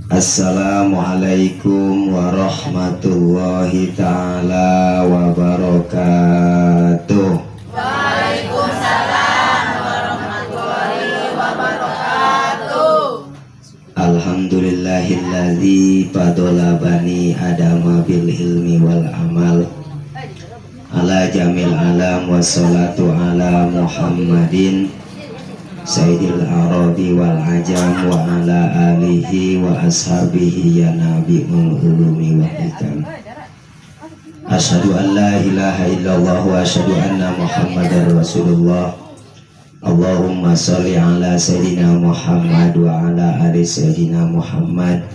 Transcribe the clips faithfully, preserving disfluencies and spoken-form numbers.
Assalamualaikum warahmatullahi ta'ala wabarakatuh. Waalaikumsalam warahmatullahi wabarakatuh. Alhamdulillahilladzi fadola bani adama bil ilmi wal amal ala jamil alam wassalatu ala muhammadin Sayyidil Arabi wal Ajam wa ala alihi wa ashabihi ya nabi'ul ulumi wa hikam. Asyhadu an la ilaha illallah wa asyhadu anna muhammadar rasulullah. Allahumma sholli ala sayyidina Muhammad wa ala ali sayyidina Muhammad.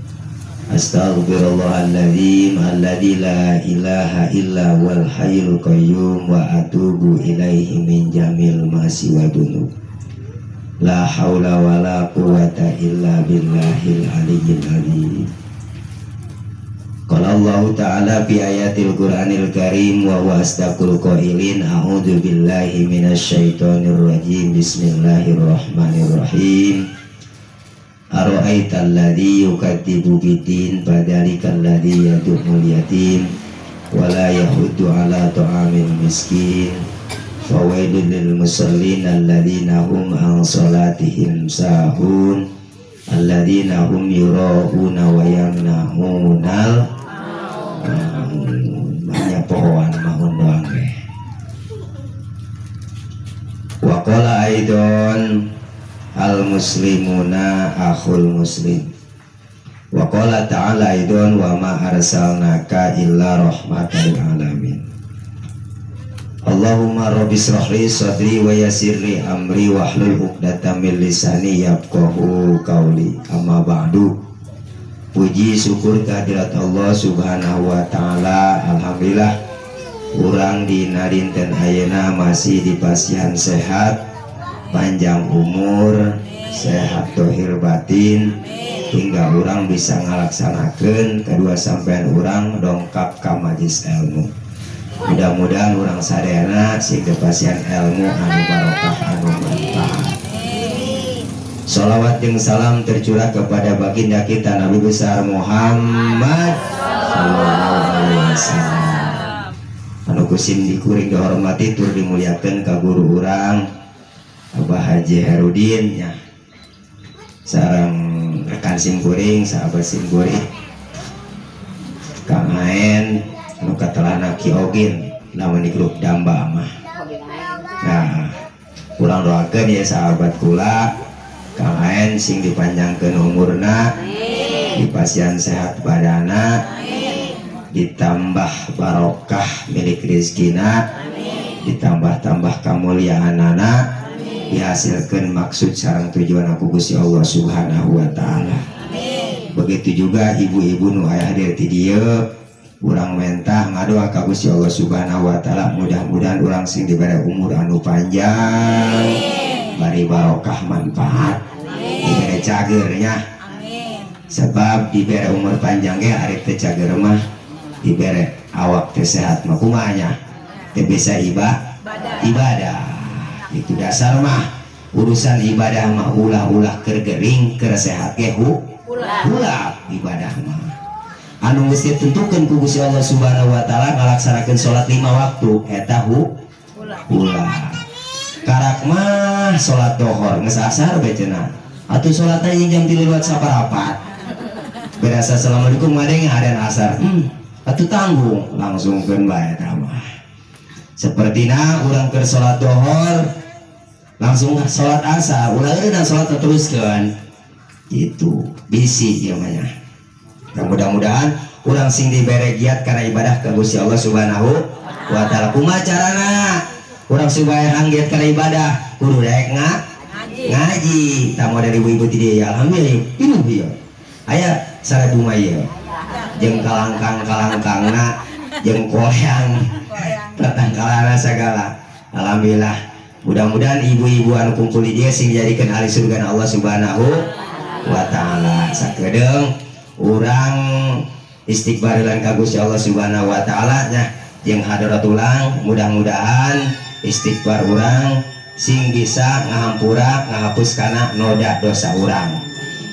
Astaghfirullahaladzim alladzi la ilaha illa wal hayyul qayyum wa atubu ilaihi min jamil masi wa dunub. La haula wa la quwata illa billahil aliyyil azim. Qala Allah ta'ala fi ayatil Qur'anil Karim wa huwa asdaqul qailin. A'udzu billahi minasyaitonir rajim. Bismillahirrahmanirrahim. Ara'aital ladzi yukadzibu biddin fadzalikal ladzi yad'ul yatim wa la yahuddu ala ta'amil miskin. Fawailul lil musallin alladzina hum an salatihim sahun alladzina hum yura'una wa yamna'unal banyak pohon mahun doang deh. Wa qala aidon al muslimuna akhul muslim. Wa qala ta'ala aidon wa ma arsalnaka illa rahmatan lil alamin. Allahumma rabbi shrahli sadri wa yassirli amri wahlul 'uqdatam min lisani yafqahu qawli. Amma ba'du. Puji syukur kehadirat Allah Subhanahu wa taala. Alhamdulillah urang dina dinten ayeuna masih dipasihan sehat, panjang umur, sehat dohir batin, hingga urang bisa ngalaksanakeun kedua sampean urang dongkap ka majlis ilmu. Mudah-mudahan orang sadayana sing kepasihan ilmu anu barokah anu manfaat. Sholawat jeung salam tercurah kepada baginda kita Nabi besar Muhammad sallallahu alaihi wasallam. Anu kusim dikuring dihormati tur dimuliakeun ka guru urang Abah Haji Herudin nya. Sareng rekan simkuring, sahabat simkuring. Kang Aen anu katelana Ki Ogin namun di grup Damba mah. Nah, ulang doakeun ya sahabat kula Kang Aen sing dipanjangkeun umurna, dipasihan sehat badana, ditambah barokah milik rezekina, ditambah-tambah kamuliaanana, dihasilkeun maksud sareng tujuan aku Gusti Allah Subhanahu wa taala. Begitu juga ibu-ibu nu aya hadir ti dieu. Urang mentah ngadoa ka Gusti Allah Subhanahu wa taala mudah-mudahan urang sing dibere umur anu panjang, bari barokah manfaat, dibere cager nya. Sebab dibere umur panjang ge ari teu cager mah dibere awak teu sehat mah kumaha nya? Teu bisa ibadah. Ibadah. Itu dasar mah urusan ibadah mah ulah-ulah keur gering keur sehat ge ulah ibadah mah. Anu geus ditentukeun ku Gusti Allah Subhanahu wa taala ngalaksanakeun salat lima waktu eta ulah. Karak mah salat dohor geus asar bae cenah. Atuh salatna jam tilu lewat saparapat. Berasa assalamualaikum ngadeng adan asar. Hmm, atuh tanggung langsungkeun bae eta mah. Sapertina urang keur salat dohor langsung salat asar, ulah eureun salat teruskeun. Itu bisi ieu mah. Dan mudah-mudahan urang sing dibere giat karena ibadah ka Gusti Allah Subhanahu wa taala. Kumaha carana urang supaya giat karena ibadah? Kudu daek nga ngaji. Tamu dari ibu-ibu ti dieu alhamdulillah pinuh ieu. Aya sarebu mah ieu. Jeung kalangkang-kalangkangna jeung koyang tatangkalana sagala. Alhamdulillah. Mudah-mudahan ibu-ibu anu kumpul di dieu sing dijadikeun ahli surga Allah Subhanahu wa taala. Sakedeung urang istighfarilan ka Gusti Allah Subhanahu wa taala nya jeung hadarat ulang, mudah-mudahan istighfar urang sing bisa ngahampura ngahapus kana noda dosa urang.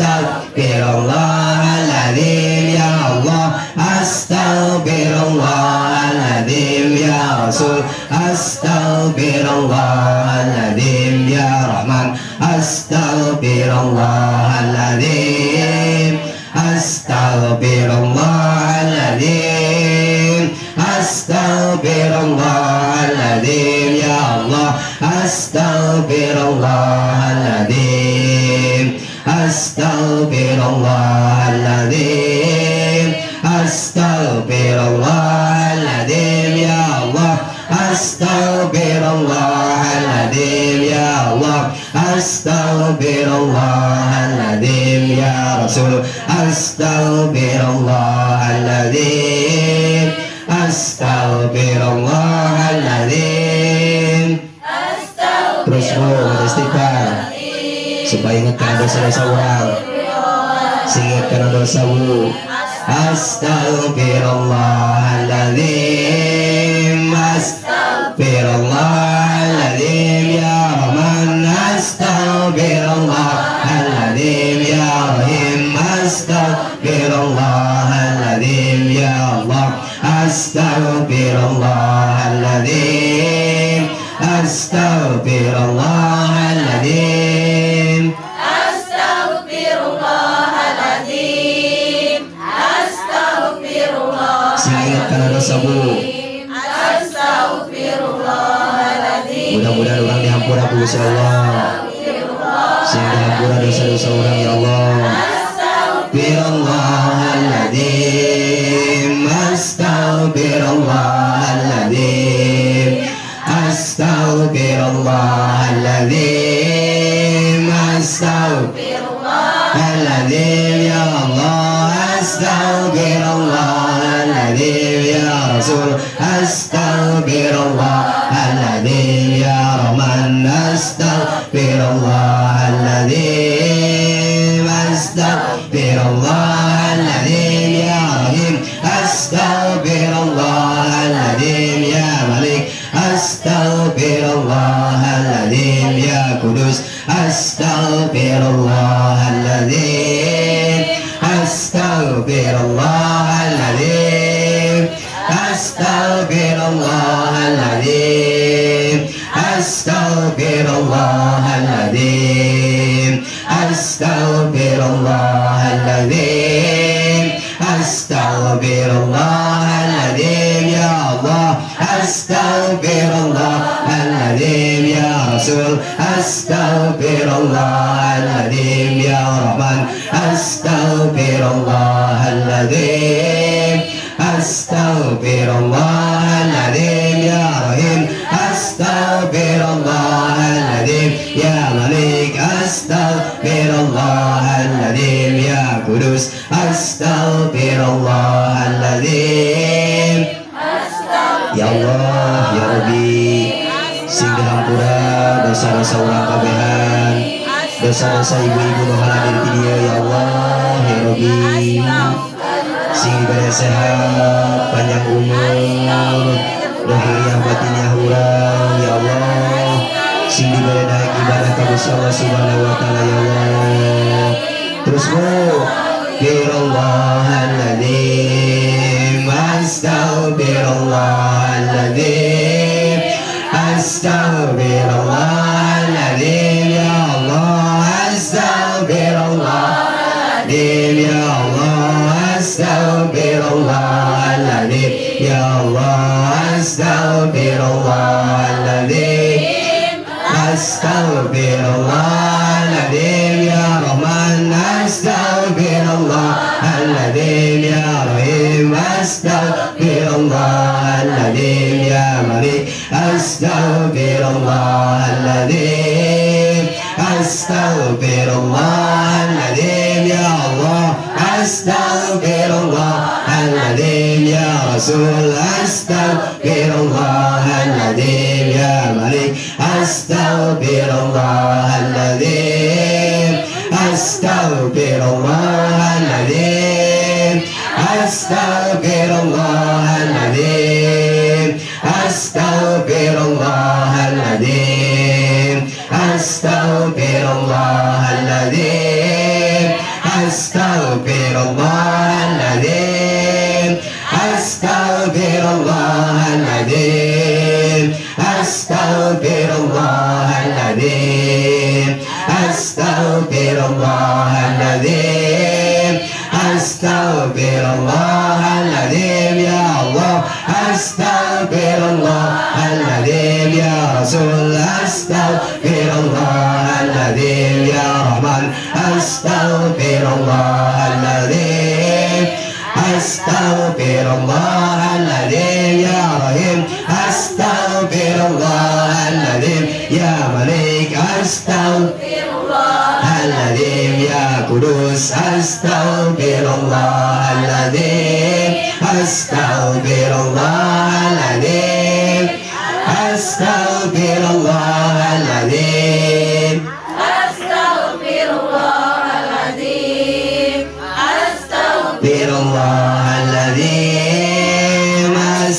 Astaghfirullahaladzim ya Allah, Astaghfirullahaladzim ya Rasul, Astaghfirullahaladzim ya Rahman, Astaghfirullahaladzim, Astaghfirullahaladzim, Astaghfirullahaladzim ya Allah, Astaghfirullahaladzim, Astaghfirullahaladzim, Astaghfirullahaladzim ya Allah, Astaghfirullahaladzim ya Allah, Astaghfirullahaladzim ya Rasul, Astaghfirullahaladzim, Astaghfirullahaladzim. Terus mau istighfar supaya ingat karena dosa-dosa orang, ingat karena dosa bu. Astaghfirullahaladzim, Astaghfirullahaladzim ya Rahman, Astaghfirullahaladzim ya Rahim, Astaghfirullahaladzim ya Allah, Astaghfirullahaladzim, Astaghfirullahaladzim, Astaghfirullahaladzim, Astaghfirullah. Ingat karena dosa bu. Astaghfirullahaladzim. Mudah-mudahan orang dihampura bu Gusti Allah. Sehingga dihampura dosa-dosa orang ya Allah. Astaghfirullahaladzim, Astaghfirullahaladzim, Astaghfirullahaladzim, Astaghfirullahaladzim ya Allah, Astaghfirullahaladzim ya Rasul, Astaghfirullahaladzim ya Rahman, Astaghfirullahaladzim, Astaghfirullahaladzim ya Rahim, Astaghfirullahaladzim ya Malik, Astaghfirullahaladzim ya Kudus, Astaghfirullahaladzim, Astaghfirullahaladzim, Astaghfirullahaladzim, Astaghfirullahaladzim, Astaghfirullahaladzim, Astaghfirullahaladzim ya Allah, Astaghfirullahaladzim ya Rasul, Astaghfirullahaladzim ya Rahman, Astaghfirullahaladzim, Astaghfirullahaladzim ya Rahim, Astaghfirullahaladzim ya Malik, Astaghfirullahaladzim ya Kudus, Astaghfirullahaladzim. Ya Allah, ya Rabbi, sing dihampura dosa-dosa orang kabehan, dosa-dosa ibu-ibu nu hadir di dia ya Allah, ya Rabbi, sing diberi sehat, panjang umur, lahiriah batinnya hurang ya Allah, sing diberi naik ibadah ka Gusti Allah Subhanahu wa taala ya Allah. Terus bu, Astaghfirullahaladzim, Astaghfirullahaladzim, Astaghfirullahaladzim ya Allah, Astaghfirullahaladzim ya Allah, Astaghfirullahaladzim ya Allah, Astaghfirullahaladzim, Astaghfirullahaladzim ya Rahman, Astaghfirullahaladzim ya Rahim, Astaghfirullahaladzim ya Malik, Astaghfirullahaladzim, Astaghfirullahaladzim ya Allah, Astaghfirullahaladzim ya Rasul, Astaghfirullahaladzim ya Malik, Astaghfirullahaladzim, Astaghfirullahaladzim, Astaghfirullahaladzim, Astaghfirullahaladzim, Astaghfirullahaladzim, Astaghfirullahaladzim, Astaghfirullahaladzim, Astaghfirullahaladzim, Astaghfirullahaladzim, Astaghfirullahaladzim, ya Allah. Astaghfirullahaladzim, ya Rasul. Astaghfirullahaladzim, ya Rahman. Astaghfirullahaladzim, Astaghfirullahaladzim, ya Rahim. Astaghfirullahaladzim, ya Malik. Astaghfirullahaladzim, ya Kudus. Astaghfirullahaladzim, Astaghfirullahaladzim, Astaghfirullahaladzim, Astaghfirullahaladzim, Astaghfirullahaladzim,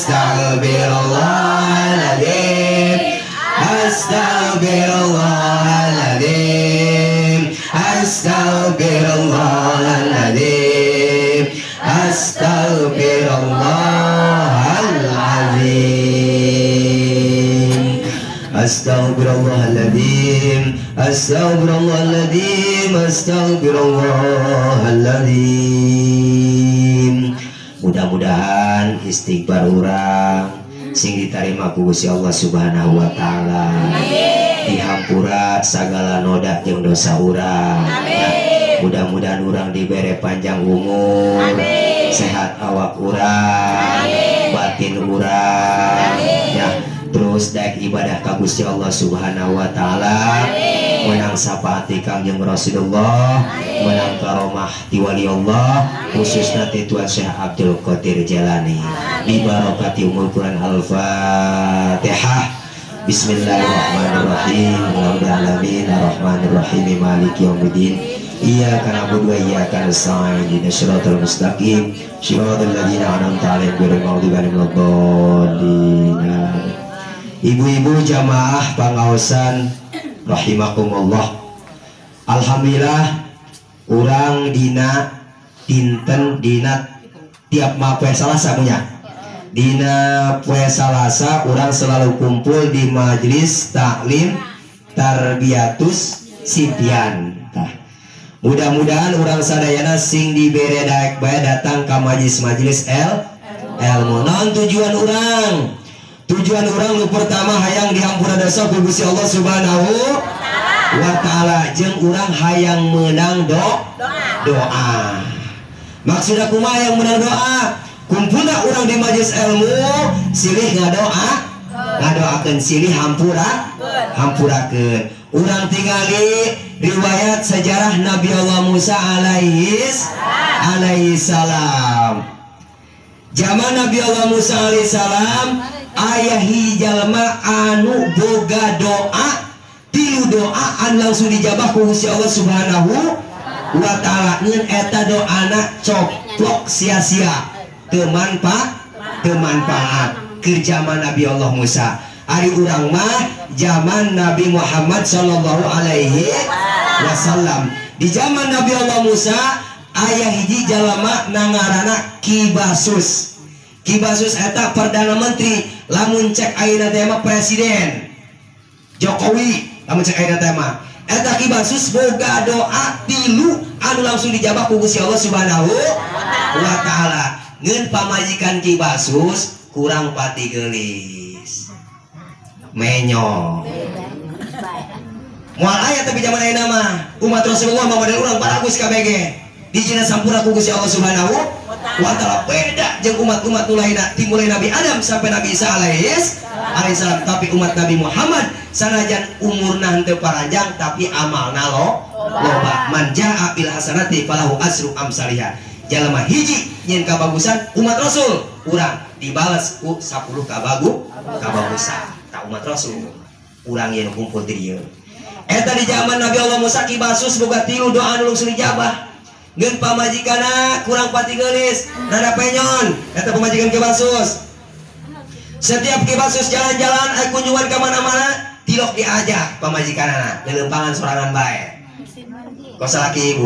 Astaghfirullahaladzim, Astaghfirullahaladzim, Astaghfirullahaladzim, Astaghfirullahaladzim, Astaghfirullahaladzim, Astaghfirullahaladzim, Astaghfirullahaladzim. Mudah-mudahan istighfar urang sing diterima ku Gusti Allah Subhanahu wa taala. Dihampura segala noda jeung dosa urang. Mudah-mudahan urang dibere panjang umur, sehat awak urang, batin urang, ya. Terus daek ibadah ka Gusti Allah Subhanahu wa taala, menang sapaati Kangjeng Rasulullah, menang karomah ti wali Allah, khususna ti Tuan Syekh Abdul Qadir Jalani. Bi barakati umul Quran Al-Fatihah. Bismillahirrahmanirrahim. Alhamdulillahirabbil alamin, maliki yaumiddin. Iyyaka na'budu wa iyyaka nasta'in. Ihdinas siratal mustaqim, siratal ladzina an'amta 'alaihim ghairil maghdubi 'alaihim waladdallin. Ibu-ibu jamaah pangaosan rahimakumullah. Alhamdulillah urang dina dinten dina tiap ma poe Salasa punya. Dina poe Salasa urang selalu kumpul di majelis taklim tarbiyatus sibyan. Tah. Mudah-mudahan urang sadayana sing dibere daek bae datang ka majelis-majelis el ilmu. Naon tujuan urang? Tujuan orang nu pertama hayang dihampura dosa ku Gusti Allah Subhanahu wa taala, jeung urang hayang menang do doa. Maksudna kumaha hayang menang doa? Kumpulna urang di majelis ilmu silih ngadoa, ngadoakeun silih hampura, hampurakeun. Urang tingali riwayat sejarah Nabi Allah Musa alaihi alaihi salam. Zaman Nabi Allah Musa alaihi salam aya jalma anu boga doa, tilu doa anu langsung dijabah ku Gusti Allah Subhanahu wa taala. Ngeun eta doana coplok sia-sia, teu manfaat, teu manfaat. Keur zaman Nabi Allah Musa. Ari urang mah zaman Nabi Muhammad sallallahu alaihi wasallam. Di zaman Nabi Allah Musa aya hiji jalma nangarana Kibasus. Kibasus eta perdana menteri, lamun cek ayeuna teh mah presiden Jokowi, lamun cek ayeuna teh mah eta Kibasus boga doa tilu anu langsung dijabah ku Gusti Allah Subhanahu wa taala. Ngeun pamajikan Kibasus kurang pati geulis menyo moal aya tapi zaman ayeuna mah umat Rasulullah mah model urang paragus ka B G dijina sampura ku Gusti Allah Subhanahu wa taala. Beda jeung umat-umat nu lainna timulai Nabi Adam sampai Nabi Isa alaihi salam. Tapi umat Nabi Muhammad sanajan umurna henteu paranjang tapi amalna lo loba. Man jaa bil hasanati falahu asru amsalihha. Jalma hiji nyen kabagusan umat Rasul, urang dibales ku sapuluh kabagu kabagusan. Ta umat Rasul urang yen kumpul di dieu. Eta di zaman Nabi Allah Musa Kibasus boga tilu doa anu langsung dijabah. Ngeun pamajikana kurang pati geulis, rada penyon, eta pamajikan Kibasus. Setiap Kibasus jalan-jalan aya kunjungan ka mana-mana, tilok diajak pamajikanana, leuleumpangan sorangan bae. Kosa laki ibu.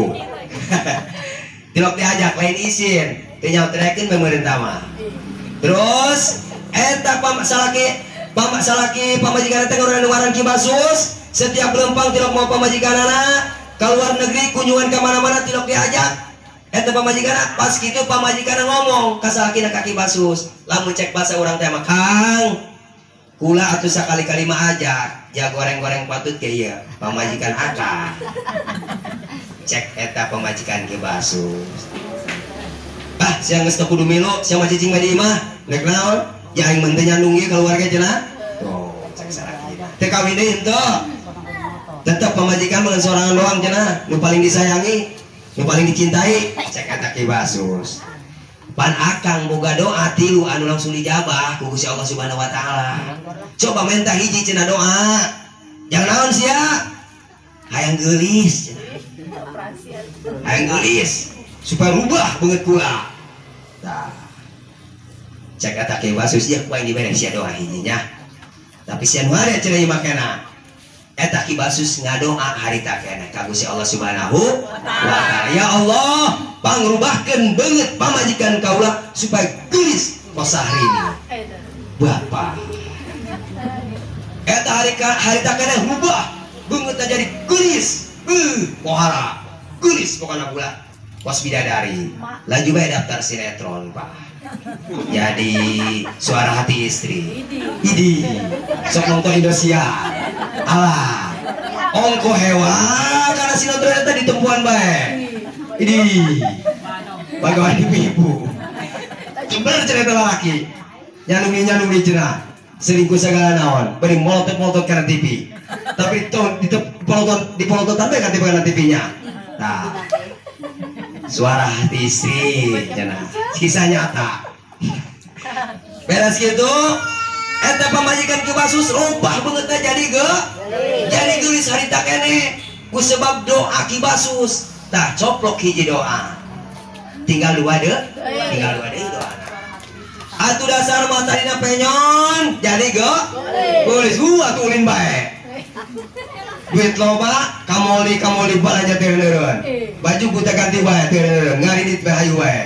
Tilok diajak lain isin teu nyautrekeun pemerintah mah. Terus eta pamasalaki pamasalaki pamajikan teh ngaran ngaran Ki Basus, setiap lempang tilok mau pamajikanana ka luar negeri kunjungan ke mana-mana tilok diajak. Eta pamajikanna pas kitu pamajikanna ngomong ka salakina ka Ki Basus, lamun cek bahasa urang teh mah Kang, kula atuh sakali-kali mah ajak, ya goreng-goreng patut ke ieu pamajikan akang. Cek eta pemajikan Ki Basus. Ah, siang geus kudu milu, siang mah cicing mah di imah, rek naon? Ya aing mah teu nyandung ieu keluarga cenah. Tuh, cek salakina. Teu kawin deui henteu. Tetep pemajikan mah sorangan doang cenah, nu paling disayangi, nu paling dicintai, cek eta Ki Basus. Pan akang boga doa tilu anu langsung dijabah ku Gusti Allah Subhanahu wa taala. Coba minta hiji cenah doa. Jangan naon sia? Hayang geulis cenah. Hayang geulis supaya rubah banget kula. Tah. Cek eta Ki Basus ieu poe dibere sia doa hijinya. Tapi sia nu hare cenah ieu makena. Eta Ki Basus ngadoa harita keneh ka Gusti Allah Subhanahu wa taala. Ya Allah, pangrubahkeun beungeut pamajikan kaula supaya geulis posahrini. Bapa. Eta harita harita keneh rubah beungeutna jadi geulis. Beuh, pohara. Geulis pokona pula. Pos bidadari. Laju bae daftar sinetron, Pak. Jadi suara hati istri. Idi. Sok nonton Indosiar. Alah. Ongko hewan karena sinetron eta ditempuan bae. Idi. Bagaimana ibu-ibu. Bener cerita laki. Nyalungi-nyalungi cenah. Selingkuh segala naon. Beri molotot-molotot karena T V. Tapi itu dipolotot dipolototan bae kan T V kana T V-nya. Nah. Suara hati istri cenah. Kisah nyata. Beres gitu, eta pamajikan Ki Basus rubah beungeutna jadi ge jadi geulis harita keneh ku sebab doa Ki Basus. Tah coplok hiji doa. Tinggal dua deh, tinggal dua deui doana. Atuh dasar mah tadina penyon jadi ge geulis gua atuh ulin bae. Duit loba kamoli kamoli balanja teu neureun. Baju buta ganti bae teu neureun, ngaridit bae hayu bae.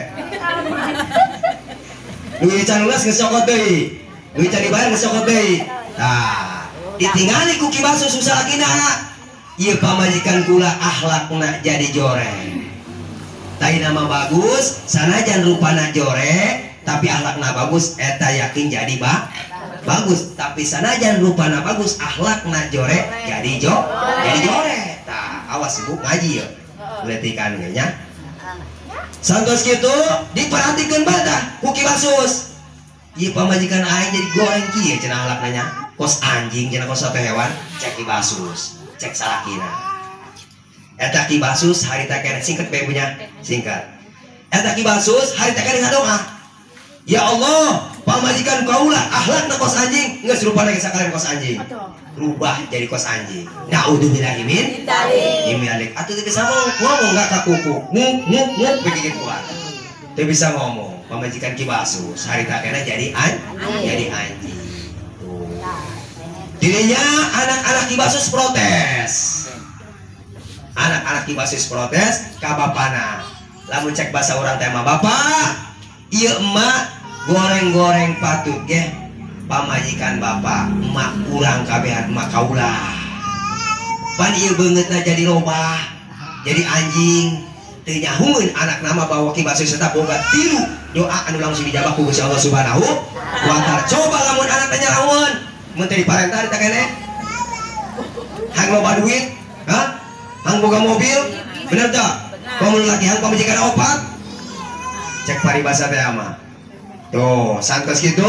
Duit can lulas geus sokot deui. Duit can dibayar geus sokot deui. Tah, ditingali ku Ki Basus salakina. Ieu pamajikan kula akhlakna jadi joreng. Tai nama bagus, sanajan rupana jorek, tapi akhlakna bagus eta yakin jadi ba bagus. Tapi sanajan rupana bagus, akhlakna jorek jadi jo jadi jorek. Tah, awas ibu ngaji yeuh. Letikan ge nya. Santos gitu diperhatikan badah ku Ki Basus. Ieu pamajikan aing jadi goreng kieu cenah akhlakna nya. Kos anjing cenah kos apa hewan, cek Ki Basus. Cek salakina. Eta Ki Basus harita keneh singkat bae punya, singkat. Eta Ki Basus harita keneh ngadoa. Ya Allah, pamajikan kaula akhlakna kos anjing geus rupana geus sakalian kos anjing. Rubah jadi kos anjing. Naudzubillahi min dzalik. Atuh teu bisa ngomong enggak ka kuku. Nguk nguk nguk begini kuat. Teu bisa ngomong. Pamajikan Ki Basus harita keneh jadi an jadi anjing. Tuh. Dirinya anak-anak Ki Basus protes. Anak-anak Ki Basus protes ka bapana. Lamun cek bahasa orang teh mah, "Bapak, ieu emak goreng-goreng patut ge pamajikan bapak, emak kurang kabehan emak kaula. Pan ieu beungeutna jadi robah, jadi anjing." Teu nyahueun anak nama bawa Ki Basus eta boga tilu doa anu langsung dijabah ku Gusti Allah Subhanahu wa taala. Coba lamun anak teh nyalamun, mun teu diparentah eta keneh. Hang loba duit, ha? Hang boga mobil, bener teu? Pamun laki hang pamajikan opat. Cek paribasa teh mah. Tuh, santos kitu.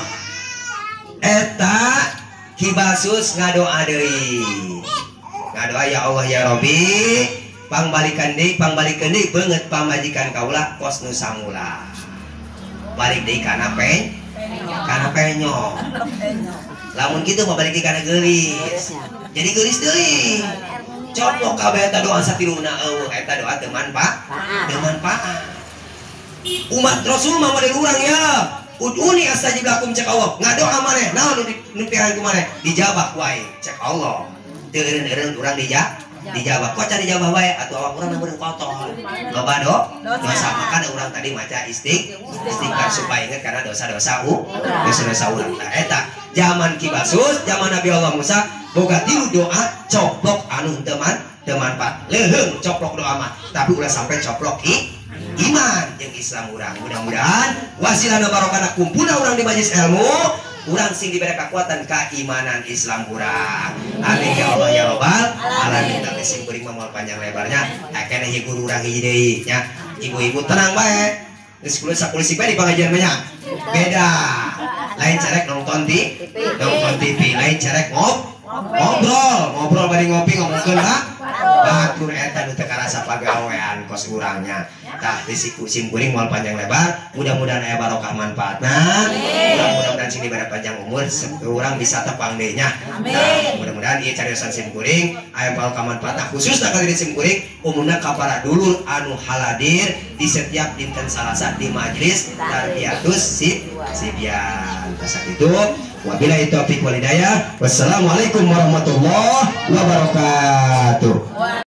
Eta Ki Basus ngadoa deui. Ngadoa ya Allah ya Rabbi, pangbalikan deui, pangbalikan deui beungeut pamajikan kaula kos nu samula. Balik deui kana pen, kana penyo. Lamun kitu mah balik deui kana geulis. Jadi geulis deui. Coplok kabeh eta doa satiluna eueuh eta doa teu manfaat, teu manfaat. Umat Rasul mah model urang ya. Uduni astajib lakum cek Allah. Ngadoa maneh, naon nu dipikiran ku maneh? Dijabah ku aing cek Allah. Teu eureun-eureun urang dija dijawab kok cari jawab wae atau awak urang meureun kotor loba do dosa makan urang tadi maca istik istighfar supaya ingat karena dosa-dosa u dosa-dosa urang tah eta zaman Kibasus zaman Nabi Allah Musa boga tilu doa coplok anu teman teman pak leuheung coplok doa mah tapi ulah sampai coplok i iman yang Islam urang mudah-mudahan wasilana barokana kumpulna urang di majelis ilmu urang sing diberi kekuatan keimanan Islam urang. Amin ya Allah ya Rabbal alamin. Tapi sing kuring mah panjang lebarnya akhirnya hiji guru urang hiji deui nya. Ibu-ibu tenang bae. Geus kuliah sakulisik bae di pengajian mah nya. Beda. Lain cerek nonton di nonton T V, lain cerek ngob ngobrol, ngobrol bari ngopi ngomongkeun ha. Batur eta nu teu karasa pagawean kos urangnya. Tah risiko sim kuring moal panjang lebar, mudah-mudahan aya barokah manfaatna. Mudah-mudahan sing diberi panjang umur urang bisa tepang deui nya. Nah, mudah-mudahan ieu cariosan sim kuring aya barokah manfaatna khususna ka diri sim kuring umumna ka para dulur anu haladir di setiap dinten Salasa di majelis Tarbiyatus Sib Sibyan. Kasakitu wabillahi taufiq wal hidayah. Wassalamualaikum warahmatullahi wabarakatuh.